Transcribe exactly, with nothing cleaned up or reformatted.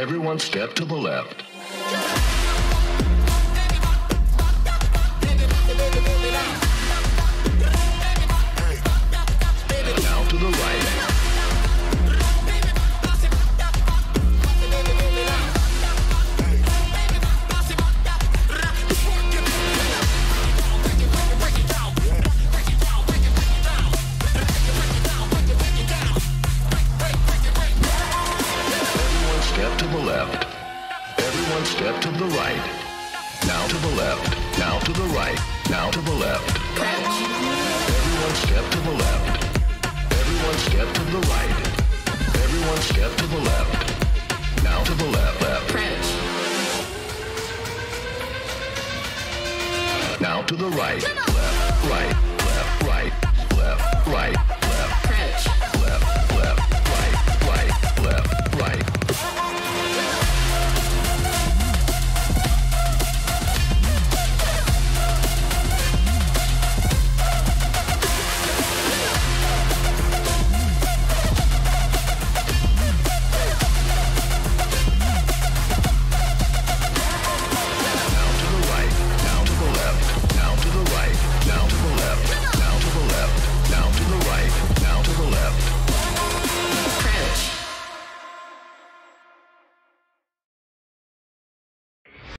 Everyone step to the left. Now to the right. Everyone step to the left. Everyone step to the right. Now to the left. Now to the right. Now to the left. Everyone step to the left. Everyone step to the right. Everyone step to the left. Now to the left. Left. Now to the right. Left. Right. Left. Right. Left. Right.